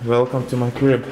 Welcome to my crib.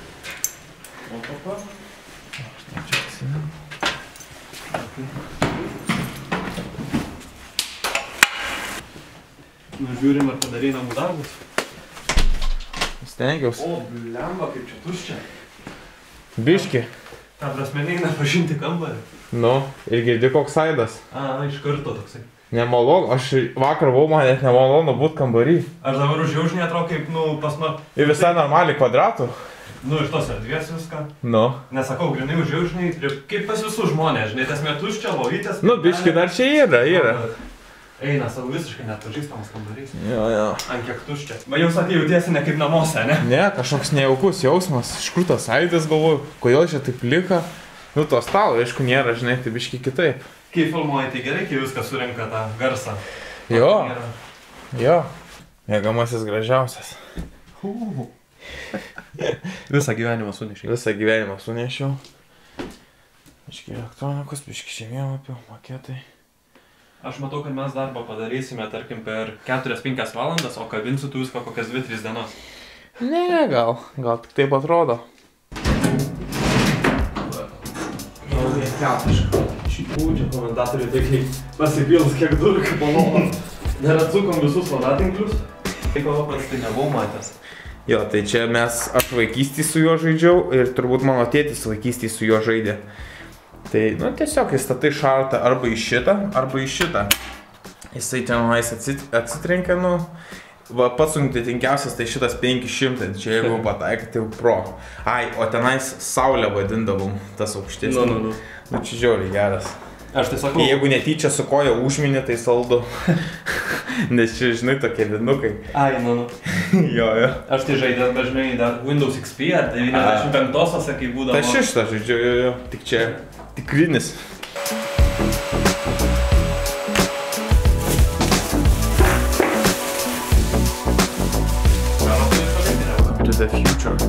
Nu, žiūrim, ar padarai namų darbus. Stengiausi. O, blemba, kaip čia tuščia. Biški. Ta prasme, neina pažinti kambarį. Nu, ir girdi koks aidas. Iš karto toksai. Nemalonu, aš vakar buvau, man net nemalonu būt kambarį. Aš dabar užjaužinį atrodo kaip, pas man... Ir visai normaliai kvadratų. Iš tos erdvės viską. Nesakau, grinai užjaužinį, kaip pas visus žmonės, žinai, tas metuščia, lovytės... Biški dar čia yra. Eina, savo visiškai neatpažįstamas kambarys. Jo. Ant kiek tuščia. Va jau sakai, jautiesi ne kaip namuose, ne? Ne, kažkoks nejaukus jausmas. Iš kur tas aidas galvoju, kodėl čia taip lika. To stalo, aišku, nėra, žinai, tai biški kitaip. Kai filmuoji, tai gerai, kai viskas surenka tą garsą. Jo. Mėgamasis gražiausias. Visą gyvenimą sunešiau. Biški elektronikos, biški žemėlapių, maketai. Aš matau, kad mes darbą padarysime, tarkim, per 4-5 valandas, o kabinsiu tu viską kokias 2-3 dienas. Ne, gal tik taip atrodo. Gal nekiatiška. Šipūdžia komentatoriai, tai kaip pasipils kiek durkių palovom. Dar atsukom visus vadatinklius. Tai ko pats tai nebuvau matęs. Jo, tai čia aš vaikystį su juo žaidžiau ir turbūt mano tėtis vaikystį su juo žaidė. Tai, tiesiog įstatai šartą arba į šitą. Jisai tenais atsitrenkia, pats sudėtingiausias tai šitas 500, čia jeigu pataikai, tai jau pro. O tenais saulę vadindavom, tas aukštesnis. Čia žiauriai geras. Aš tai sakau. Jeigu netyčia su koja užminė, tai saldu. Nes čia, žinai, tokie vinukai. Jo. Aš tai žaidęs dažnai dar Windows XP ar 95-ose, kai būdavo. Tai šitą žaidžiu, jo. Tik čia tikrinis. Welcome to the future.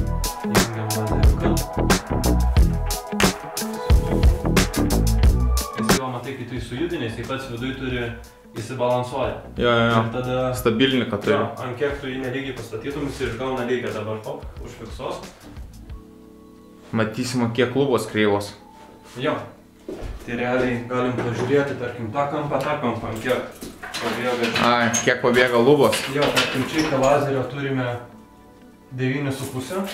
Matai, kai tu sujudinės, tai pats viduj turi įsibalansuoja. Jo. Ir tada... Stabiliniką turi. Ant kiek tu jį nelygiai pastatytum, jis išgauna lygiai dabar top, užfiksuos. Matysime, kiek lubos kreivos. Jo. Tai realiai galim pažiūrėti, tarkim, tą kampą, ant kiek pabėga. Kiek pabėga lubos? Jo, tarkim, čia iki lazerio turime 9,5.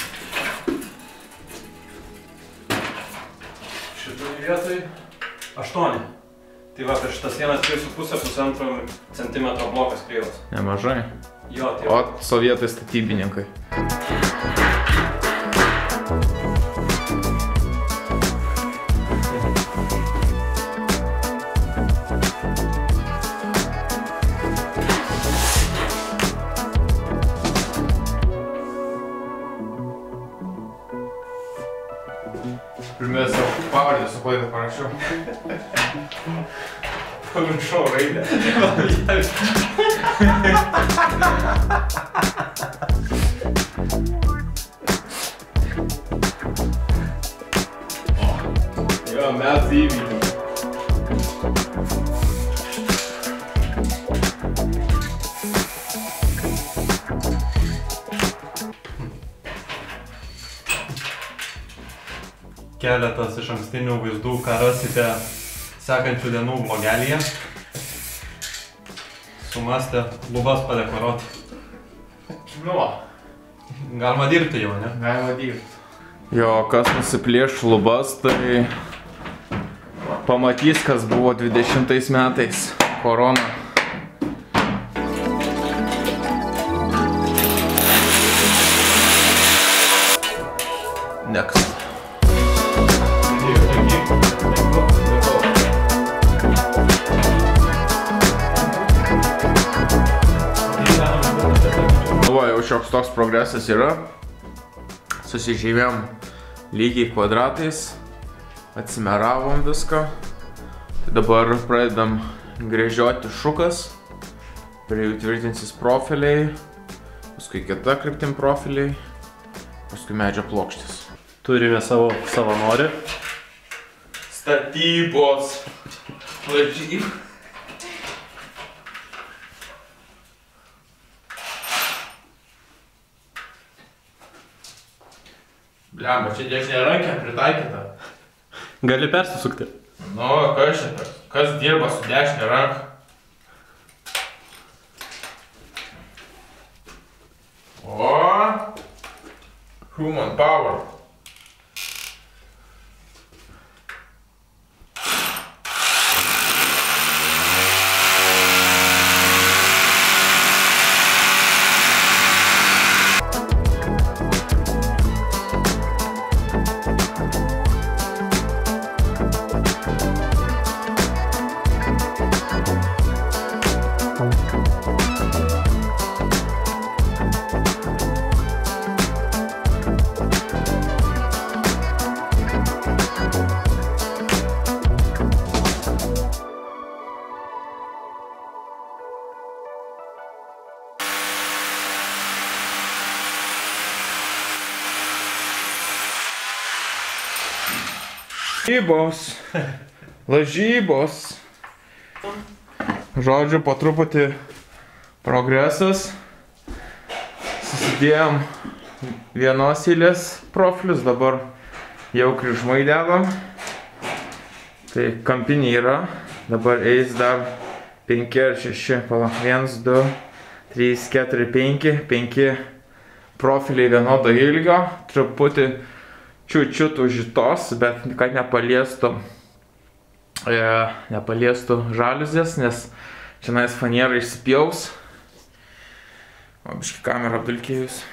Šitoj vietoj 8. Tai va, per šitas 1,5 centimetro blokas kreivas. Nemažai. Jo, tai O sovietai statybininkai. Pirmės savo pavardį su klaidą parašiau. Pamiršau raidę. Jo, mes įvykiai. Keletas iš ankstinių vaizdų, ką rasite sekančių dienų vlogelyje. Sumastė lubas padekoruoti. Galima dirbti jau, ne? Galima dirbti. Jo, kas nusiplėš lubas, tai pamatys, kas buvo 20 metais. Korona. Next. Jau šioks toks progresas yra. Susižymėm lygiai kvadratais, atsimeravom viską. Tai dabar pradedam gręžioti šukas, prie jų tvirtinsis profiliai, paskui kita kryptim profiliai, paskui medžio plokštės. Turime savo savanorį. Statybos. Varžyb. Blemba, čia dešinė rankė pritaikyta. Gali persisukti. Nu, kas čia? Kas dirba su dešinė ranka? O! Human power. Lažybos. Žodžiu, po truputį progresas. Susidėjom vienos eilės profilius, dabar jau kryžmai dedam. Tai kampiniai yra, dabar eis dar 5 ar 6, 1, 2, 3, 4, 5 profiliai vienodo ilgio, truputį čiut užitos, bet kad nepaliestų žaliuzės, nes čionais faniera išsipjaus. O biški kamera apdulkėjus.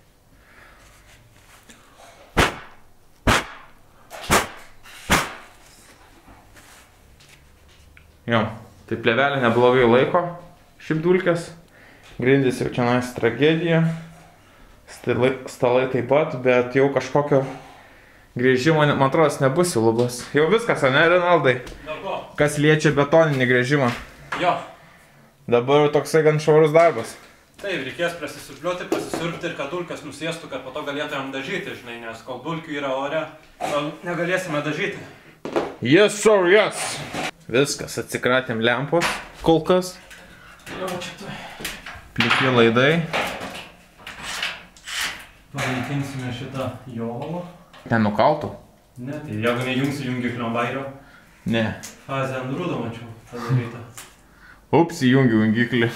Jo, tai plėvelė neblogai laiko šiaip dulkės. Grindys jau čionais tragedija. Stalai taip pat, bet jau kažkokio grįžimo, man atrodo, nebus į lubas. Jau viskas, ane, Renaldai? Kas liečia betoninį grįžimą. Jo. Dabar toksai gan švarus darbas. Taip, reikės prasisurpti ir kad dulkės nusėstų, kad po to galėtumėm dažyti, žinai, nes kol dulkių yra ore, negalėsime dažyti. Yes, sir, yes. Viskas, atsikratėm lempos, kol kas. Jo, čia tu. Pliki laidai. Panaikinsime šitą jovalą. Nenukaltų? Ne, tai jeigu nejungsi jungiklio bairio. Ne. Fazę ant rūdo mačiau padarytą. Ups, įjungiu jungiklį.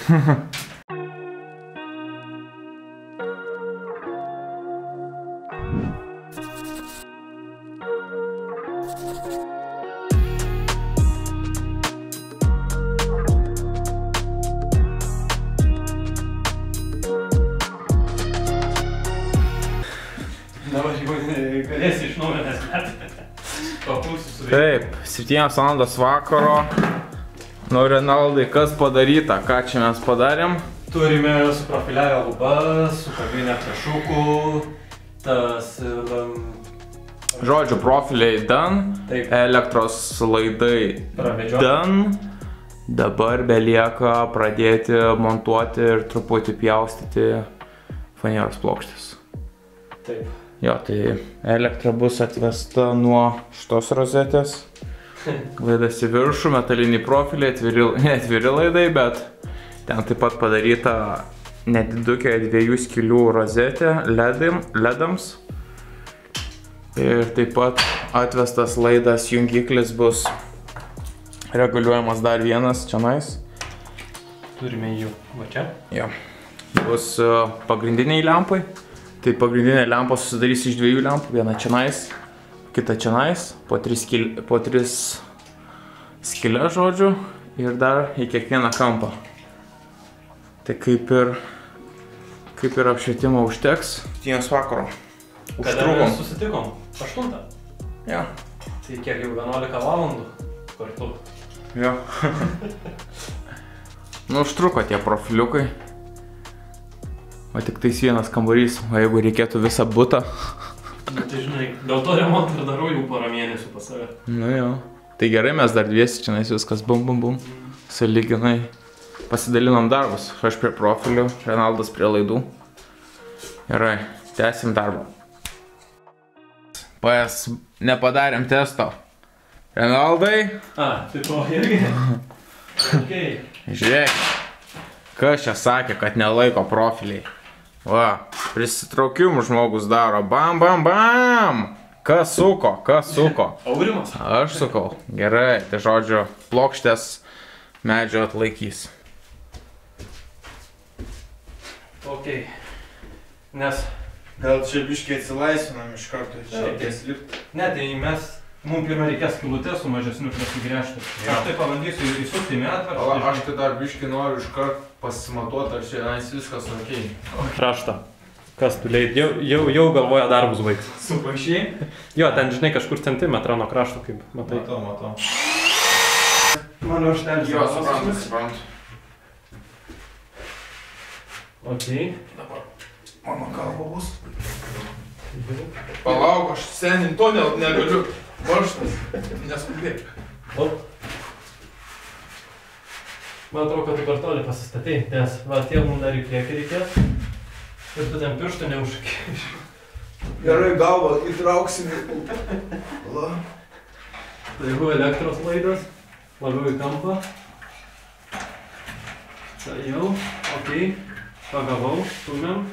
Dabar galėsi iš naujo nesmetį. Papūsiu su veikia. Taip, 7 valandos vakaro. Nu, Renaldai, kas padaryta? Ką čia mes padarėm? Turime suprofiliavę lubas, sukabinę plėšukų, tas... Žodžiu, profiliai done, elektros laidai done. Dabar belieka pradėti montuoti ir truputį pjaustyti fanieros plokštės. Taip. Jo, tai elektra bus atvesta nuo šitos rozetės. Laidas į viršų, metaliniai profiliai, atviri laidai, bet ten taip pat padaryta nedidukė 2 skylių rozetė ledams. Ir taip pat atvestas laidas jungiklis bus reguliuojamas dar vienas čionais. Turime jų va čia. Jo. Bus pagrindiniai lempai. Tai pagrindinė lempa susidarys iš 2 lempų, viena čionais, kita čionais, po 3 skylę žodžiu ir dar į kiekvieną kampą. Tai kaip ir apšvietimo užteks. 7 vakaro. Kada susitikom? 8? Jo. Tai kiek jau 11 valandų kartu. Jo. Nu, užtruko tie profiliukai. O tik tais vienas kambarys, o jeigu reikėtų visą butą. Nu, tai žinai, dėl to remontą ir darau jau porą mėnesių pas save. Nu jo. Tai gerai, mes dar dviesi čia viskas bum bum bum. Sąlyginai pasidalinom darbus. Aš prie profilių, Renaldas prie laidų. Gerai, tęsim darbą. Nepadarėm testo. Renaldai? Tai to irgi? Okay. Žiūrėk. Kas čia sakė, kad nelaiko profiliai? Va. Prisitraukimų žmogus daro. Bam, bam, bam. Kas suko, kas suko? Aurimas. Aš sukau. Gerai, tai žodžiu, plokštės medžio atlaikys. Ok. Nes... Gal čia biškiai atsilaisvinam iš karto, čia reikės lipti. Ne, tai mums pirmą reikės skylutės su mažesniu prasigręžti. Aš tai pabandysiu įsukti į medvarą. Aš tai dar biškiai noriu iš karto pasimatuoti, ar čia viskas ok. Raštą. Kas tu leid? Jau galvoja darbus baigs. Supaišiai? Jo, ten žinai kažkur centimetrą nuo krašto, kaip matai. Matau. Mano štelis. Jo, suprantu. Ok. Dabar mano kalba bus. Palauk, aš seniai to negaliu. Varžtas. Neskubėk. Man atrodo, kad tu per toli pasistatei, nes va tie mums dar į priekį reikės. Ir tu ten pirštų neužsakai. Gerai, galvą įtrauksime. Tai jau elektros laidas, labiau į kampą. Tai jau, ok, pagavau, stumiam.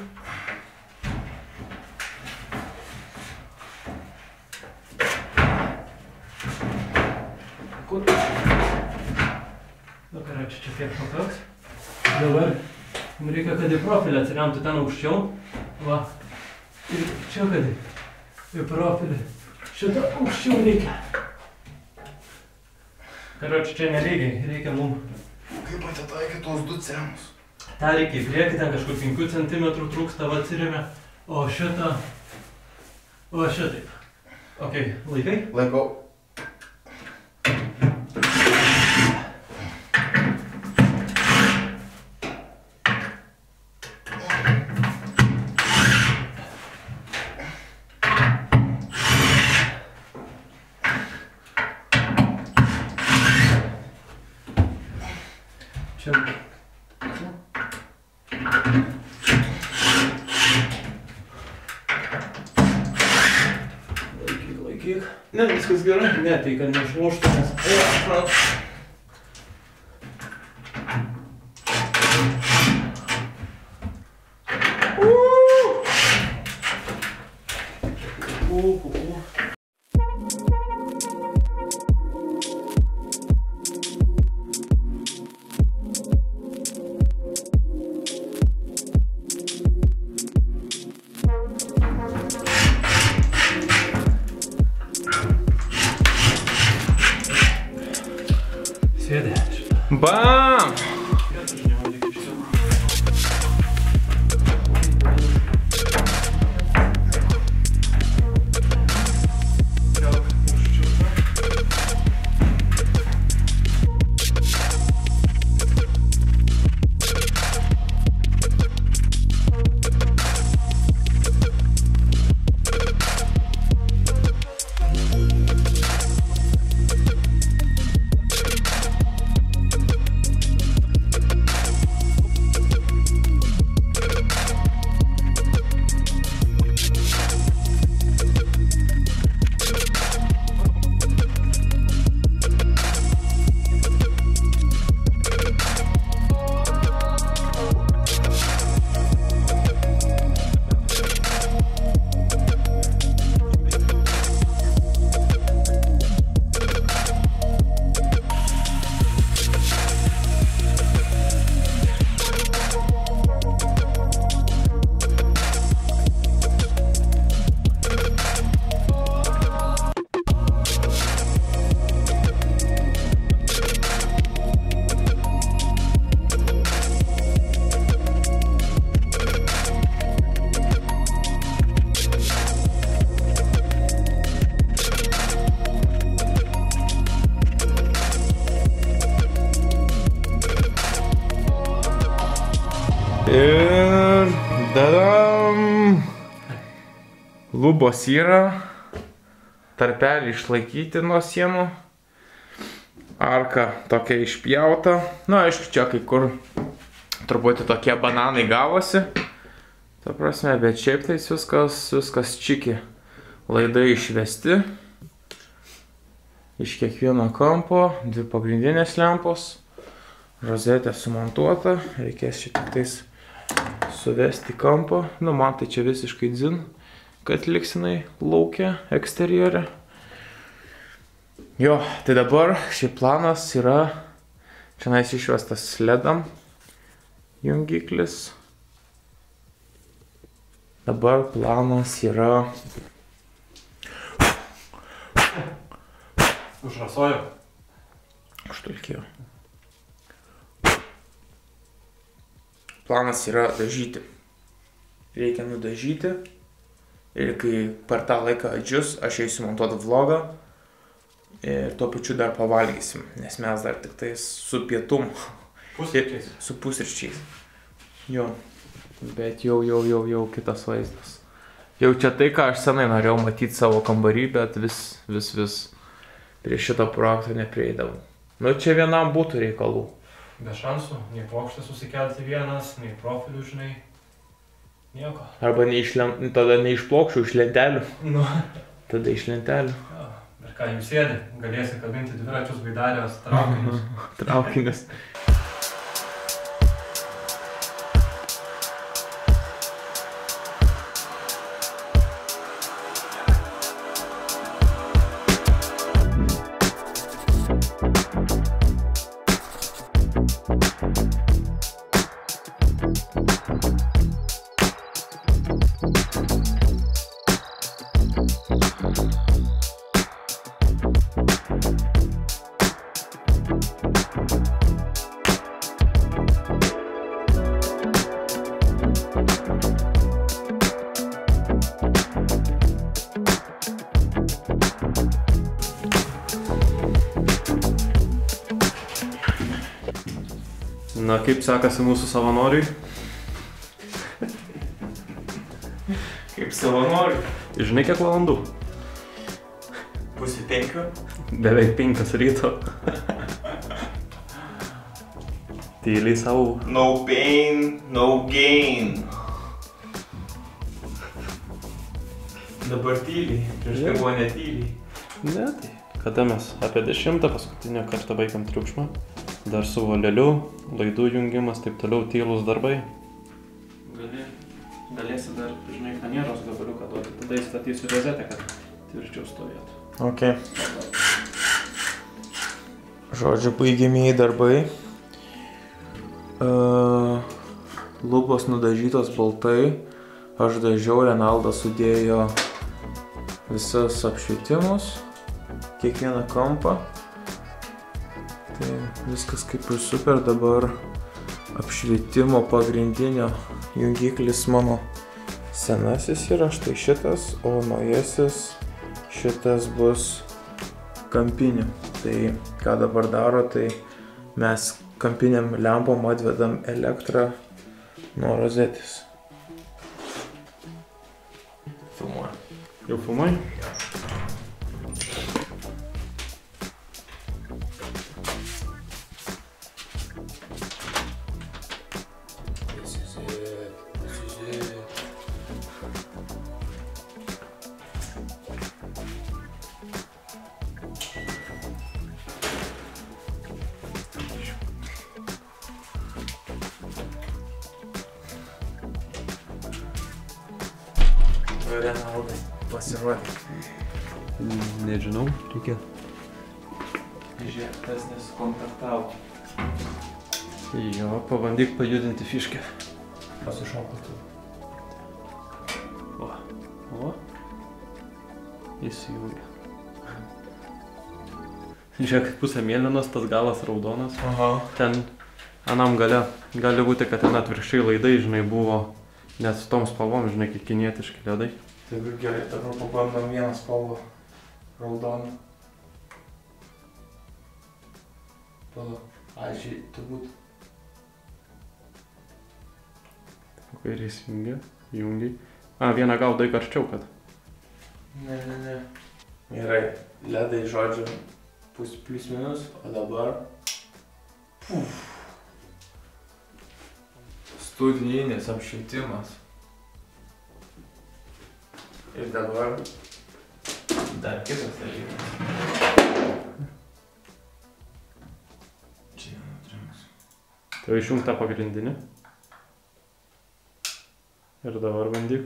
Kur? Nu, karai, čia kiek pakaks. Dabar reikia, kad į profilį atsiremtų ten aukščiau. Va. Ir čia, kad į profilį. Šitą aukščiau reikia. Karoči, čia nelygiai. Reikia mums... Kaip atitaikė tos du cemus? Ta reikia į priekį, ten kažkur 5 cm trūksta, va atsiremia. O šitą... O šitaip. Ok, laikai? Laikau. Čia... Laikyk. Ne, viskas gerai. Ne, tai kad neišlaužtų, nes... Sėdė. Bam! Ir dadam. Lubos yra. Tarpelį išlaikyti nuo sienų. Arka tokia išpjauta. Na, aišku, čia kai kur truputį tokie bananai gavosi. Ta prasme, bet šiaip tai viskas čiki. Laidai išvesti. Iš kiekvieno kampo. 2 pagrindinės lempos. Rozetė sumontuota. Reikės čia tik tais suvesti kampą. Nu, man tai čia visiškai dzin, kad liksinai laukia eksterjere. Jo, tai dabar šiaip planas yra, čia išvestas ledam jungiklis. Dabar planas yra... Užrasojo. Užtulkėjo. Planas yra dažyti. Reikia nudažyti. Ir kai per tą laiką atdžius, aš eisiu montuoti vlogą. Ir tuo pačiu dar pavalgysim. Nes mes dar tik tais su pietum. Pusryčiais. Su pusryčiais. Jo. Bet jau kitas vaizdas. Jau čia tai, ką aš senai norėjau matyti savo kambarį, bet vis prie šito projekto neprieidavau. Nu, čia vienam būtų reikalų. Be šansų, nei plokštę susikelti vienas, nei profilių, žinai. Nieko. Arba tada ne iš plokščių, iš lentelių. Nu. Tada iš lentelių. Jo. Ir ką, jūs sėdi, galėsi kabinti dviračius, baidarės, traukinius. Traukinius. Na, kaip sekasi mūsų savanoriui? Kaip savanoriui. Žinai, kiek valandų? Pusė 5. Beveik 5 ryto. Tyliai savo. No pain, no gain. Dabar tyliai. Prieš tai buvo netyliai. Ne, tai kada mes apie 10 paskutinio kartą baigėm triukšmą. Dar su voleliu, laidų jungimas, taip toliau, tylūs darbai. Galėsi dar, žinai, fanieros gabaliuką duoti, tada įstatysiu rozetę, kad tvirčiau stovėtų. Ok. Žodžiu, baigiamieji darbai. Lubos nudažytos baltai. Aš dažiau, Renaldas sudėjo visas apšvietimus, kiekvieną kampą. Tai viskas kaip ir super, dabar apšvietimo pagrindinio jungiklis mano senasis yra štai šitas, o naujasis šitas bus kampiniu. Tai ką dabar daro, tai mes kampiniam lempom atvedam elektrą nuo rozetės. Filmuoju. Jau filmuoji? Renaldai, pasirodyk. Nežinau, reikia. Žiūrėk, tas nesukontaktavo. Jo, pabandyk pajudinti fiškę. Pasišokas tu. O. Įsijungia. Žiūrėk, pusė mėlynos, tas galas raudonas. Aha. Ten anam gale. Gali būti, kad ten atvirkščiai laidai, žinai, buvo net su tom spalvom, žinai, kaip kinietiški ledai. Taip gerai, dabar pabandom vieną spalvą. Raudoną. Aičiai, turbūt. Kairės jungiai. Vieną gal daug arčiau, kad. Ne. Gerai, ledai žodžiu plius minus, o dabar... Puf. Studijinis apšvietimas. Ir dabar dar kitas dalykas. Čia nenutrims. Tai išjungta pagrindinė. Ir dabar bandyk.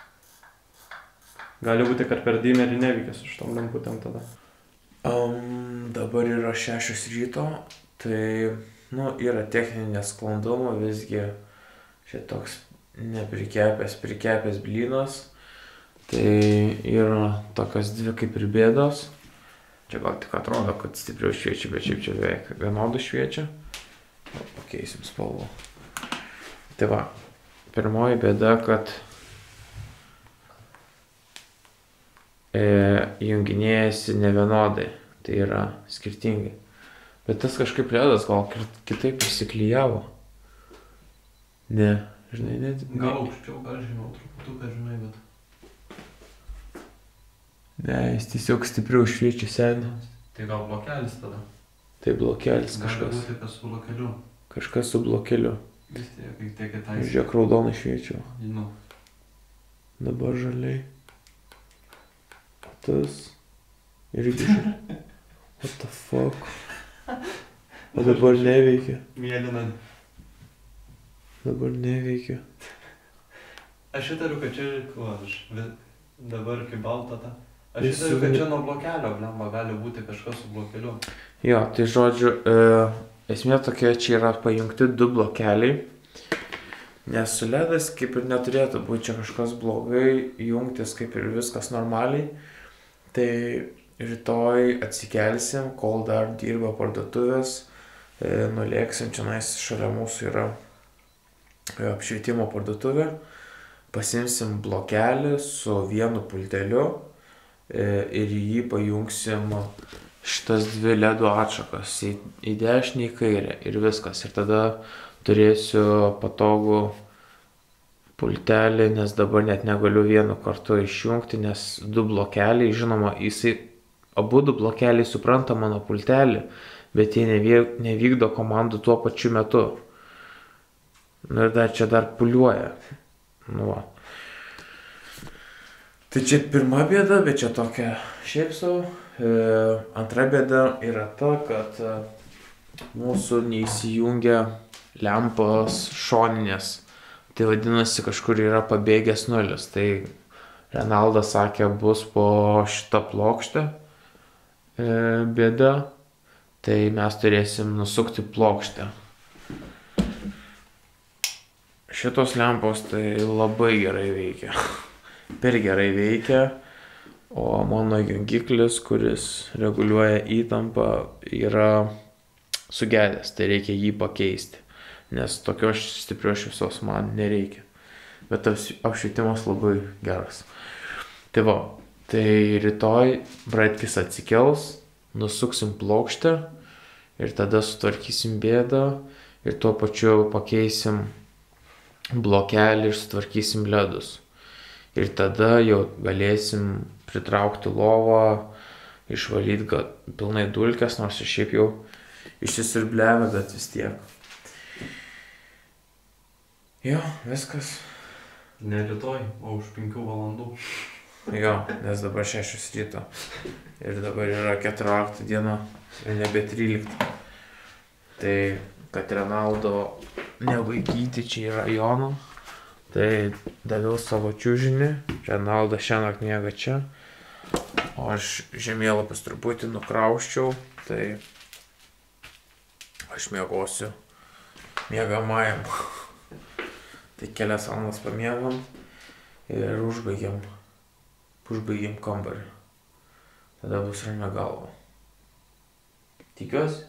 Gali būti, kad per dimerį neveikia su šitom lemputėm tada. Dabar yra 6 ryto, tai, yra techninė sklanduma, visgi šitoks prikepęs blynas. Tai yra tokios dvi kaip ir bėdos. Čia gal tik atrodo, kad stipriau šviečia, bet šiaip čia beveik vienodų šviečia. Pakeisim spalvą. Tai va, pirmoji bėda, kad junginėjasi nevienodai, tai yra skirtingai. Bet tas kažkaip ledas gal kitaip įsiklijavo. Ne, žinai, ne. Gal aukščiau, gal žinau, truputuką žinai, bet... Ne, jis tiesiog stipriau šviečia seniai. Tai gal blokelis tada? Tai blokelis kažkas. Gali būti kas su blokeliu. Kažkas su blokeliu. Vis tiek kitai. Žiūrėk, raudonai šviečia. Žinau. Dabar žaliai. Tas. Irgi žaliai. What the fuck? O dabar neveikia. Mėlyna. Dabar neveikia. Aš įtariu, kad čia, dabar kaip balta ta. Aš įtariu, kad čia nuo blokelio, blemba, gali būti kažkas su blokeliu. Jo, tai žodžiu, esmė tokia, čia yra pajungti 2 blokeliai. Nes su ledas kaip ir neturėtų būti čia kažkas blogai, jungtis kaip ir viskas normaliai. Tai rytoj atsikelsim, kol dar dirba parduotuvės, nulėksim, čia šalia mūsų yra apšvietimo parduotuvė, pasimsim blokelį su vienu pulteliu ir jį pajungsim šitas 2 ledų atšakas į dešinę, į kairę ir viskas. Ir tada turėsiu patogų pultelį, nes dabar net negaliu vienu kartu išjungti, nes 2 blokeliai, žinoma, abu 2 blokeliai supranta mano pultelį, bet jie nevykdo komandų tuo pačiu metu. Ir čia dar puliuoja. Va. Tai čia pirma bėda, bet čia tokia šiaip sau. Antra bėda yra ta, kad mūsų neįsijungia lempos šoninės. Tai vadinasi, kažkur yra pabėgęs nulis. Tai Renaldas sakė, bus po šitą plokštę bėda. Tai mes turėsim nusukti plokštę. Šitos lempos tai labai gerai veikia. Per gerai veikia. O mano jungiklis, kuris reguliuoja įtampą, yra sugedęs. Tai reikia jį pakeisti. Nes tokios stiprios šviesos man nereikia. Bet apšvietimas labai geras. Tai va, tai rytoj Braitkis atsikels, nusuksim plokštę ir tada sutvarkysim bėdą ir tuo pačiu pakeisim blokelį ir sutvarkysim ledus. Ir tada jau galėsim pritraukti lovą, išvalyti pilnai dulkes, nors šiaip jau išsisiurbliavę, bet vis tiek. Jo, viskas. Ne rytoj, o už 5 valandų. Jo, nes dabar 6 ryto. Ir dabar yra 14 diena ir nebe 13. Tai, kad Renaldo nevaikyti čia į rajoną, tai daviau savo čiužinį. Renaldo šiąnakt miega čia. O aš žemėlapius truputį nukrauščiau, tai aš miegosiu miegamajam. Tai kelias valandas pamiegam ir užbaigiam kambarį. Tada bus ramia galva. Tikiuosi.